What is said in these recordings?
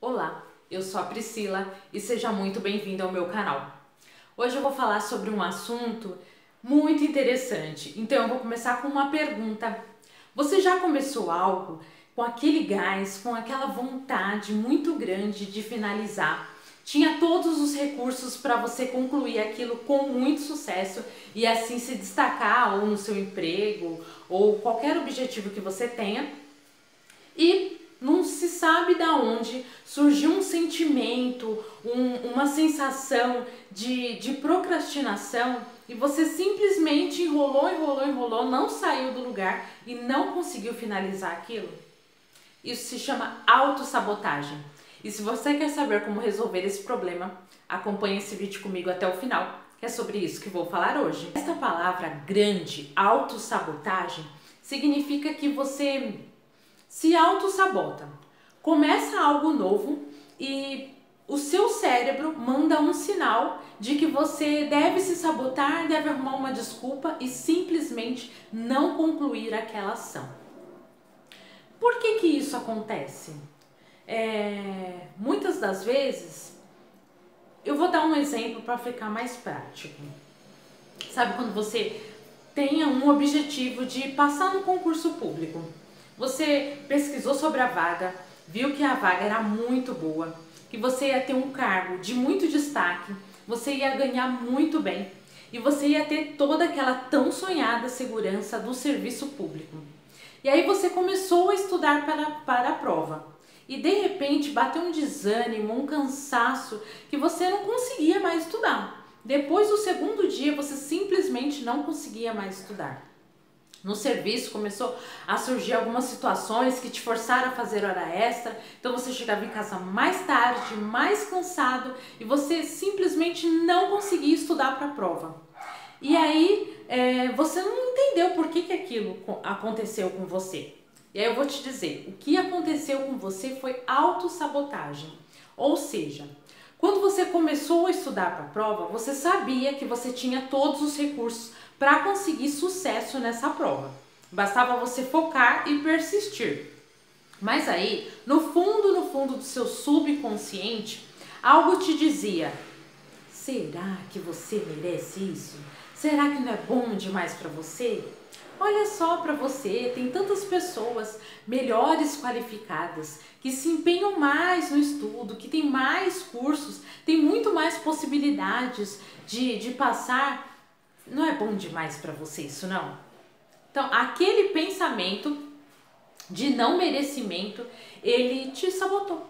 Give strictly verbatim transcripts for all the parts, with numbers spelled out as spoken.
Olá, eu sou a Priscila e seja muito bem-vindo ao meu canal. Hoje eu vou falar sobre um assunto muito interessante, então eu vou começar com uma pergunta. Você já começou algo com aquele gás, com aquela vontade muito grande de finalizar? Tinha todos os recursos para você concluir aquilo com muito sucesso e assim se destacar ou no seu emprego ou qualquer objetivo que você tenha, e não se sabe da onde surgiu um sentimento, um, uma sensação de, de procrastinação e você simplesmente enrolou, enrolou, enrolou, não saiu do lugar e não conseguiu finalizar aquilo? Isso se chama autossabotagem. E se você quer saber como resolver esse problema, acompanhe esse vídeo comigo até o final, que é sobre isso que vou falar hoje. Esta palavra grande, autossabotagem, significa que você se auto-sabota. Começa algo novo e o seu cérebro manda um sinal de que você deve se sabotar, deve arrumar uma desculpa e simplesmente não concluir aquela ação. Por que que isso acontece? É, muitas das vezes, eu vou dar um exemplo para ficar mais prático. Sabe quando você tem um objetivo de passar no concurso público? Você pesquisou sobre a vaga, viu que a vaga era muito boa, que você ia ter um cargo de muito destaque, você ia ganhar muito bem e você ia ter toda aquela tão sonhada segurança do serviço público. E aí você começou a estudar para, para a prova e de repente bateu um desânimo, um cansaço que você não conseguia mais estudar. Depois do segundo dia você simplesmente não conseguia mais estudar. No serviço começou a surgir algumas situações que te forçaram a fazer hora extra, então você chegava em casa mais tarde, mais cansado e você simplesmente não conseguia estudar para a prova. E aí é, você não entendeu por que, que aquilo aconteceu com você. E aí eu vou te dizer, o que aconteceu com você foi autossabotagem. Ou seja, quando você começou a estudar para a prova, você sabia que você tinha todos os recursos para conseguir sucesso nessa prova. Bastava você focar e persistir. Mas aí, no fundo, no fundo do seu subconsciente, algo te dizia: será que você merece isso? Será que não é bom demais para você? Olha só para você, tem tantas pessoas melhores qualificadas, que se empenham mais no estudo, que tem mais cursos, tem muito mais possibilidades de, de passar. Não é bom demais para você isso, não? Então, aquele pensamento de não merecimento, ele te sabotou.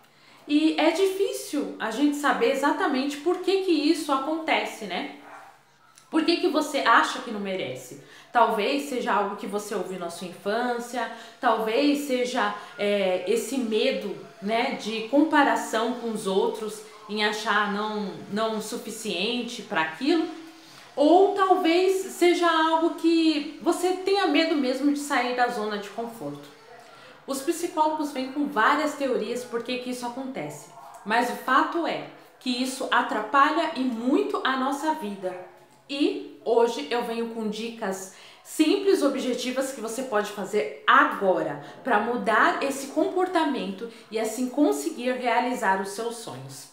E é difícil a gente saber exatamente por que que isso acontece, né? Por que que você acha que não merece? Talvez seja algo que você ouviu na sua infância, talvez seja é, esse medo, né, de comparação com os outros, em achar não, não suficiente para aquilo. Ou talvez seja algo que você tenha medo mesmo de sair da zona de conforto. Os psicólogos vêm com várias teorias por que que isso acontece, mas o fato é que isso atrapalha e muito a nossa vida. E hoje eu venho com dicas simples, objetivas que você pode fazer agora para mudar esse comportamento e assim conseguir realizar os seus sonhos.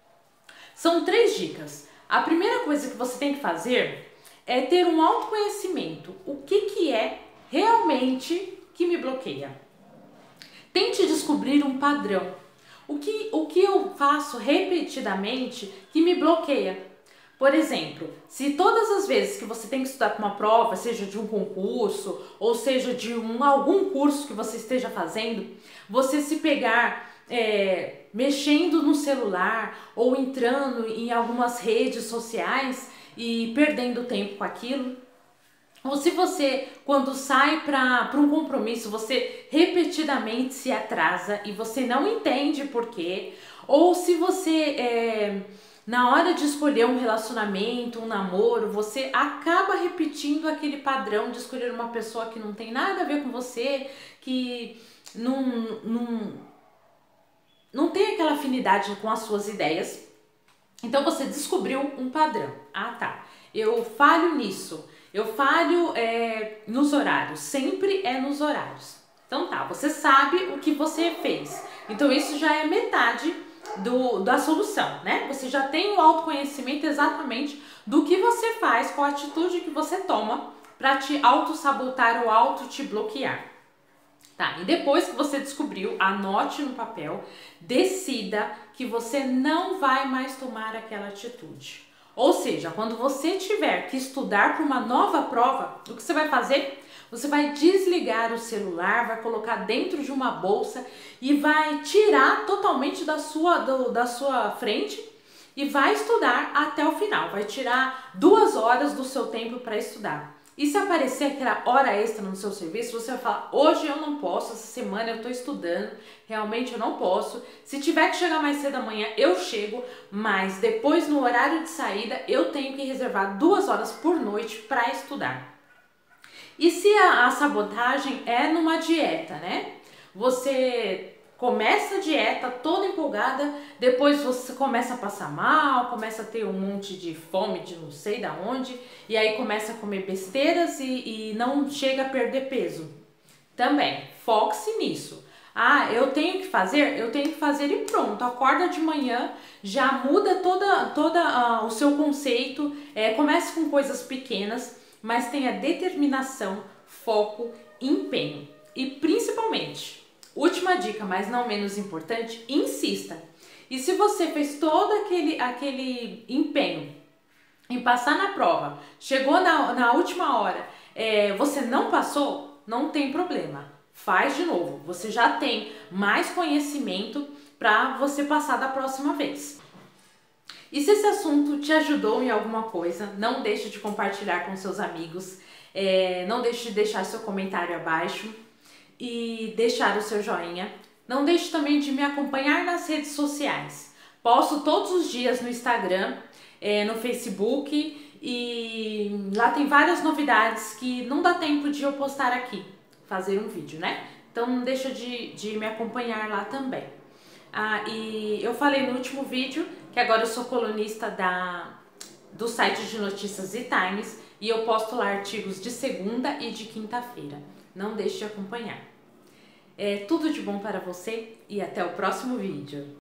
São três dicas. A primeira coisa que você tem que fazer é ter um autoconhecimento. O que que é realmente que me bloqueia? Tente descobrir um padrão. O que, o que eu faço repetidamente que me bloqueia? Por exemplo, se todas as vezes que você tem que estudar para uma prova, seja de um concurso ou seja de um, algum curso que você esteja fazendo, você se pegar É, mexendo no celular ou entrando em algumas redes sociais e perdendo tempo com aquilo, ou se você, quando sai para um compromisso, você repetidamente se atrasa e você não entende por quê, ou se você, é, na hora de escolher um relacionamento, um namoro, você acaba repetindo aquele padrão de escolher uma pessoa que não tem nada a ver com você, que não... não não tem aquela afinidade com as suas ideias, então você descobriu um padrão. Ah, tá, eu falho nisso, eu falho é, nos horários, sempre é nos horários. Então tá, você sabe o que você fez. Então isso já é metade do, da solução, né? Você já tem o autoconhecimento exatamente do que você faz, qual a atitude que você toma para te auto-sabotar ou auto-te bloquear. Tá, e depois que você descobriu, anote no papel, decida que você não vai mais tomar aquela atitude. Ou seja, quando você tiver que estudar para uma nova prova, o que você vai fazer? Você vai desligar o celular, vai colocar dentro de uma bolsa e vai tirar totalmente da sua, do, da sua frente e vai estudar até o final. Vai tirar duas horas do seu tempo para estudar. E se aparecer aquela hora extra no seu serviço, você vai falar, hoje eu não posso, essa semana eu estou estudando, realmente eu não posso. Se tiver que chegar mais cedo amanhã, eu chego, mas depois no horário de saída eu tenho que reservar duas horas por noite para estudar. E se a, a sabotagem é numa dieta, né? Você começa a dieta toda empolgada, depois você começa a passar mal, começa a ter um monte de fome de não sei da onde, e aí começa a comer besteiras e, e não chega a perder peso. Também, foque-se nisso. Ah, eu tenho que fazer? Eu tenho que fazer e pronto. Acorda de manhã, já muda toda, toda uh, o seu conceito, é, comece com coisas pequenas, mas tenha determinação, foco e empenho. E principalmente, última dica, mas não menos importante, insista. E se você fez todo aquele, aquele empenho em passar na prova, chegou na, na última hora, é, você não passou, não tem problema. Faz de novo. Você já tem mais conhecimento para você passar da próxima vez. E se esse assunto te ajudou em alguma coisa, não deixe de compartilhar com seus amigos, é, não deixe de deixar seu comentário abaixo e deixar o seu joinha. Não deixe também de me acompanhar nas redes sociais. Posto todos os dias no Instagram, é, no Facebook e lá tem várias novidades que não dá tempo de eu postar aqui, fazer um vídeo, né? Então não deixa de, de me acompanhar lá também. Ah, e eu falei no último vídeo que agora eu sou colunista da, do site de notícias E-Times e eu posto lá artigos de segunda e de quinta-feira. Não deixe de acompanhar. É tudo de bom para você e até o próximo vídeo.